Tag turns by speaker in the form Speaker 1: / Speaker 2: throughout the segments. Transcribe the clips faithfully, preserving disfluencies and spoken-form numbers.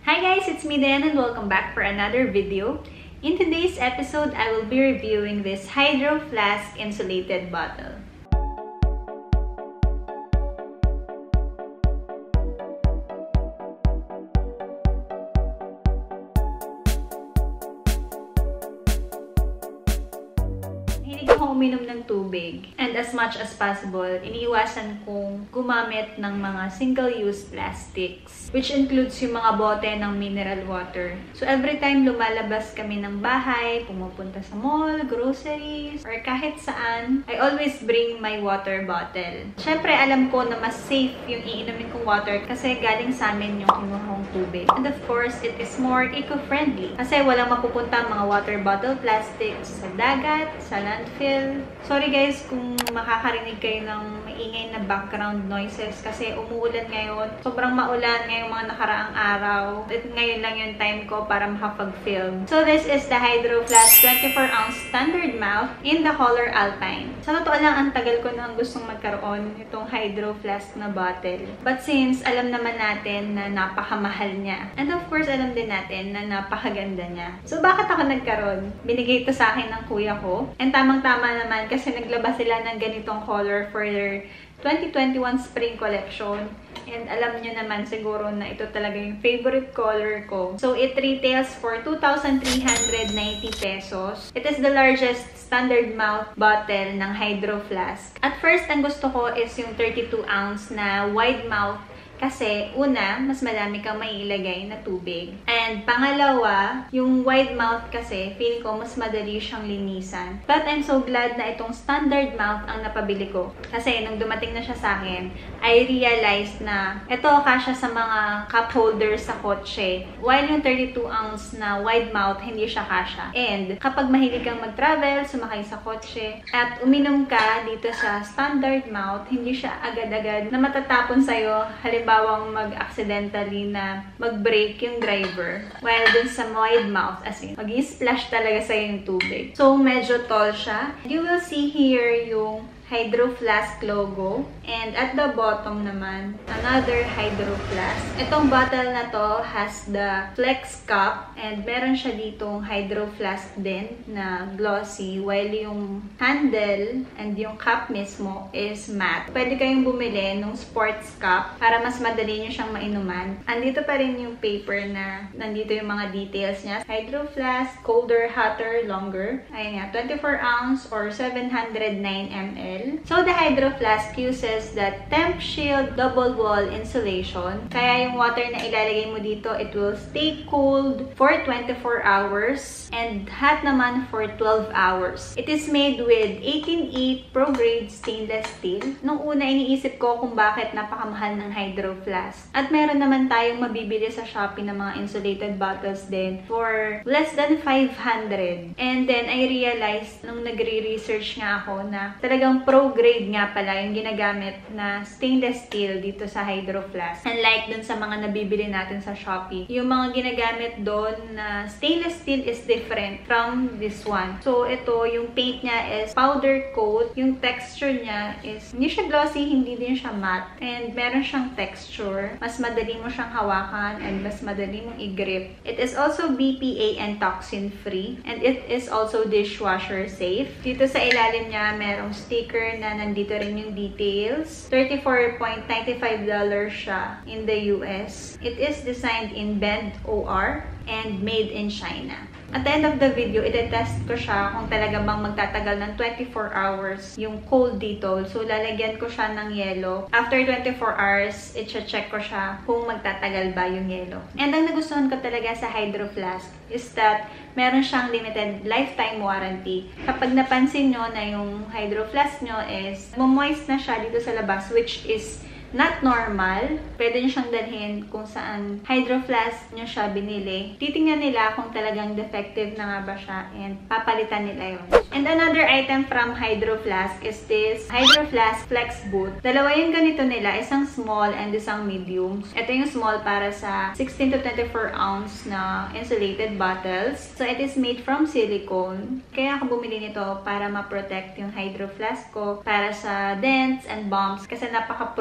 Speaker 1: Hi guys, it's me Dan and welcome back for another video. In today's episode, I will be reviewing this Hydro Flask insulated bottle. Hilig akong uminom ng tubig. And as much as possible, iniiwasan kong gumamit ng mga single-use plastics, which includes yung mga bote ng mineral water. So every time lumalabas kami ng bahay, pumupunta sa mall, groceries, or kahit saan, I always bring my water bottle. Syempre, alam ko na mas safe yung iinumin kong water kasi galing sa amin yung kinuha kong tubig. And of course, it is more eco-friendly kasi walang mapupunta mga water bottle plastics sa dagat, sa landfill. Sorry guys kung makakarinig kayo ng maingay na background noises kasi umuulan ngayon. Sobrang maulan ngayong mga nakaraang araw. At ngayon lang yung time ko para makapag-film. So this is the Hydro Flask twenty-four ounce standard mouth in the color Alpine. Sa totoo lang, ang tagal ko nang gustong magkaroon itong Hydro Flask na bottle. But since alam naman natin na napakamahal niya, and of course alam din natin na napakaganda niya. So bakit ako nagkaroon? Binigay ito sa akin ng kuya ko. And tamang-tama naman kasi naglabas sila ng ganitong color for their twenty twenty-one spring collection. And alam nyo naman siguro na ito talaga yung favorite color ko. So it retails for two thousand three hundred ninety pesos. It is the largest standard mouth bottle ng Hydro Flask. At first, ang gusto ko is yung thirty-two ounce na wide mouth. Kasi, una, mas madami kang maiilagay na tubig. And pangalawa, yung wide mouth kasi, feeling ko mas madali siyang linisan. But I'm so glad na itong standard mouth ang napabili ko. Kasi, nung dumating na siya sa akin, I realized na ito kasya sa mga cup holders sa kotse. While yung thirty-two ounce na wide mouth, hindi siya kasya. And kapag mahilig kang mag-travel, sumakay sa kotse, at uminom ka dito sa standard mouth, hindi siya agad-agad na matatapon sa'yo. Halimbawang mag-accidentally na mag-break yung driver. While dun sa wide mouth, as in, mag-i-splash talaga sa'yo yung tubig. So, medyo tall siya. You will see here yung Hydro Flask logo. And at the bottom naman, another Hydro Flask. Itong bottle na to has the Flex Cup. And meron siya ditong Hydro Flask din na glossy. While yung handle and yung cup mismo is matte. Pwede kayong bumili ng sports cup para mas madali nyo siyang mainuman. Andito pa rin yung paper na nandito yung mga details niya. Hydro Flask, colder, hotter, longer. Ayan nga, twenty-four ounce or seven hundred nine milliliters. So, the Hydro Flask uses the Temp Shield double wall insulation. Kaya yung water na ilalagay mo dito, it will stay cooled for twenty-four hours and hot naman for twelve hours. It is made with eighteen eight Pro Grade stainless steel. Nung una, iniisip ko kung bakit napakamahal ng Hydro Flask. At meron naman tayong mabibili sa Shopee ng mga insulated bottles din for less than five hundred. And then, I realized nung nagre-research nga ako na talagang Pro Grade nga pala yung ginagamit na stainless steel dito sa Hydro Flask. Unlike dun sa mga nabibili natin sa Shopee, yung mga ginagamit doon na stainless steel is different from this one. So, ito, yung paint niya is powder coat. Yung texture niya is, hindi siya glossy, hindi din siya matte. And meron siyang texture. Mas madali mo siyang hawakan and mas madali mong i-grip. It is also B P A and toxin free. And it is also dishwasher safe. Dito sa ilalim niya, merong sticker na nandito rin yung details. thirty-four ninety-five dollars siya in the U S. It is designed in Bend O R and made in China. At the end of the video, i-test ko siya kung talaga bang magtatagal ng twenty-four hours yung cold dito. So, lalagyan ko siya ng yelo. After twenty-four hours, i-check ko siya kung magtatagal ba yung yelo. And ang nagustuhan ko talaga sa Hydro Flask is that meron siyang limited lifetime warranty. Kapag napansin nyo na yung Hydro Flask nyo is moist na siya dito sa labas, which is not normal. Pwede nyo siyang dalhin kung saan Hydro Flask nyo siya binili. Titingnan nila kung talagang defective na nga ba siya and papalitan nila yun. And another item from Hydro Flask is this Hydro Flask Flex Boot. Dalawa yung ganito nila, isang small and isang medium. Ito yung small para sa sixteen to twenty-four ounce na insulated bottles. So it is made from silicone. Kaya ako bumili nito para ma-protect yung Hydro Flask ko para sa dents and bumps kasi napaka-prone nito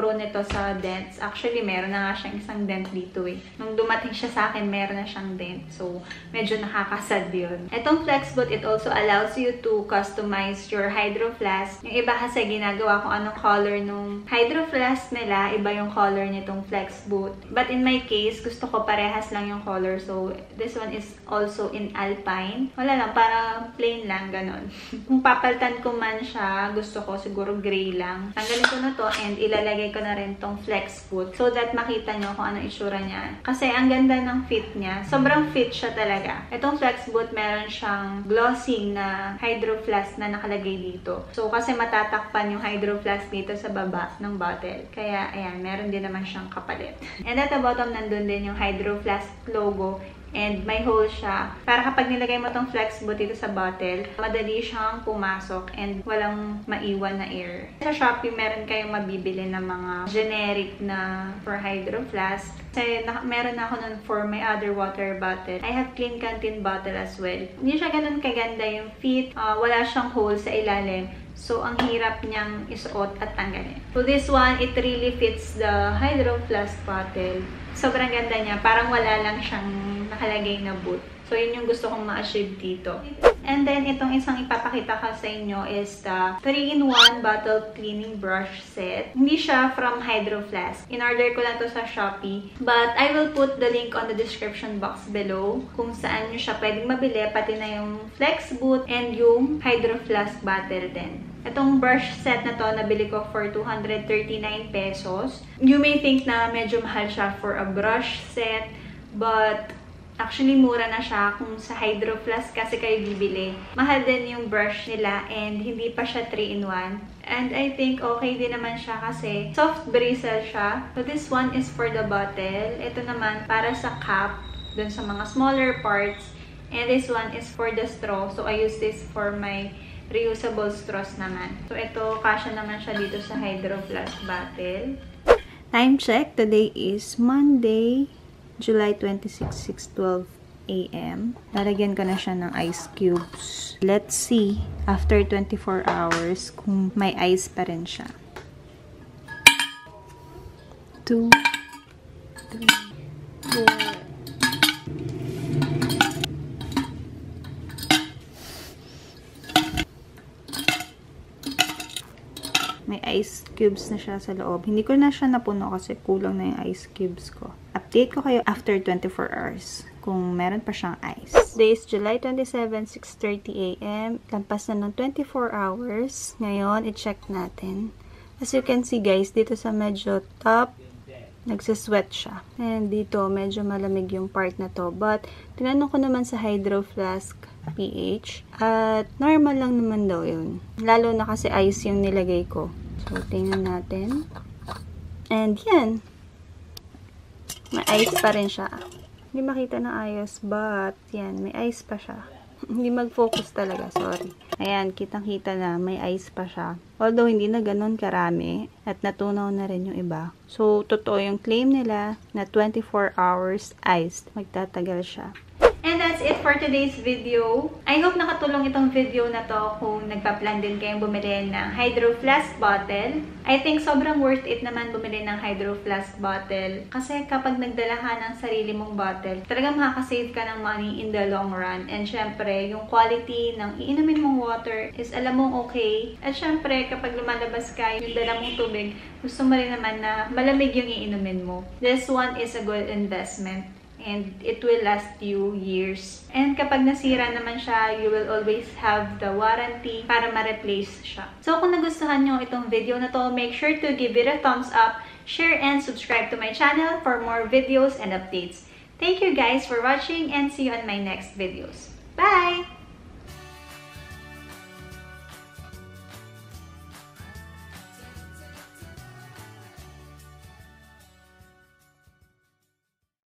Speaker 1: sa dents. Actually, meron na nga siyang isang dent dito eh. Nung dumating siya sa akin, meron na siyang dent. So, medyo nakakasad yun. Itong FlexBoot, it also allows you to customize your Hydro Flask. Yung iba kasi ginagawa kung anong color nung Hydro Flask nila, iba yung color nitong FlexBoot. But in my case, gusto ko parehas lang yung color. So, this one is also in Alpine. Wala lang, para plain lang, ganon. Kung papaltan ko man siya, gusto ko siguro gray lang. Tanggalin ko na to and ilalagay ko na rin tong FlexBoot so that makita nyo kung ano itsura niya. Kasi ang ganda ng fit niya. Sobrang fit siya talaga. Itong FlexBoot, meron siyang glossy na Hydro Flask na nakalagay dito. So, kasi matatakpan yung Hydro Flask dito sa baba ng bottle. Kaya, ayan, meron din naman siyang kapalit. And at the bottom, nandun din yung Hydro Flask logo. And may hole siya. Para kapag nilagay mo tong FlexBoot dito sa bottle, madali siyang pumasok and walang maiwan na air. Sa Shopee, meron kayong mabibili ng mga generic na for Hydro Flask. Kasi na, meron na ako nun for my other water bottle. I have Clean Canteen bottle as well. Hindi siya ganun kaganda yung fit. Uh, wala siyang hole sa ilalim. So, ang hirap niyang isuot at tanggalin. So, this one, it really fits the Hydro Flask bottle. Sobrang ganda niya. Parang wala lang siyang nakalagay na boot. So, yun yung gusto kong ma-achieve dito. And then, itong isang ipapakita ko sa inyo is the three in one bottle cleaning brush set. Hindi siya from Hydro Flask. In-order ko lang to sa Shopee. But, I will put the link on the description box below kung saan nyo siya pwedeng mabili, pati na yung FlexBoot and yung Hydro Flask bottle din. Itong brush set na to, nabili ko for two hundred thirty-nine pesos. You may think na medyo mahal siya for a brush set, but actually, mura na siya kung sa Hydro Flask kasi kayo bibili. Mahal din yung brush nila and hindi pa siya three in one. And I think okay din naman siya kasi soft bristle siya. So, this one is for the bottle. Ito naman para sa cap, dun sa mga smaller parts. And this one is for the straw. So, I use this for my reusable straws naman. So, ito, kasya naman siya dito sa Hydro Flask bottle. Time check. Today is Monday, July twenty-sixth, six twelve a m Lalagyan ko na siya ng ice cubes. Let's see, after twenty-four hours, kung may ice pa rin siya. two, three, four, may ice cubes na siya sa loob. Hindi ko na siya napuno kasi kulang na yung ice cubes ko. Update ko kayo after twenty-four hours kung meron pa siyang ice. Today is July twenty-seventh, six thirty a m Lampas na ng twenty-four hours. Ngayon, i-check natin. As you can see guys, dito sa medyo top, nagsasweat siya. And dito, medyo malamig yung part na to. But, tinanong ko naman sa Hydro Flask pH. At normal lang naman daw yun. Lalo na kasi ice yung nilagay ko. So, tingnan natin. And yan. May ice pa rin siya. Hindi makita na ayos, but yan, may ice pa siya. Hindi mag-focus talaga, sorry. Ayan, kitang-kita na may ice pa siya. Although, hindi na ganun karami at natunaw na rin yung iba. So, totoo yung claim nila na twenty-four hours iced. Magtatagal siya. And that's it for today's video. I hope nakatulong itong video na to kung nagpa-plan din kayong bumili ng Hydro Flask bottle. I think sobrang worth it naman bumili ng Hydro Flask bottle. Kasi kapag nagdala ka ng sarili mong bottle, talagang makakasave ka ng money in the long run. And syempre, yung quality ng iinumin mong water is alam mong okay. At syempre, kapag lumalabas ka, yung dala mong tubig, gusto mo rin naman na malamig yung iinumin mo. This one is a good investment. And it will last you years. And kapag nasira naman siya, you will always have the warranty para ma-replace siya. So kung nagustuhan nyo itong video na to, make sure to give it a thumbs up, share, and subscribe to my channel for more videos and updates. Thank you guys for watching and see you on my next videos. Bye!